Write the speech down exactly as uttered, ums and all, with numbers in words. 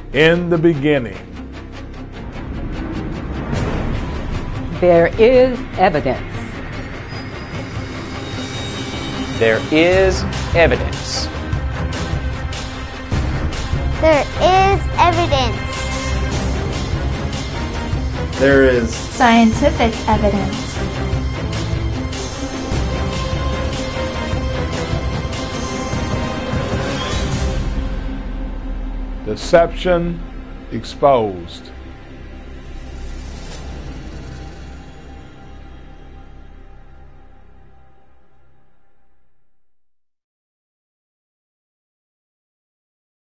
In the beginning. There is evidence. There is evidence. There is evidence. There is scientific evidence. Deception exposed.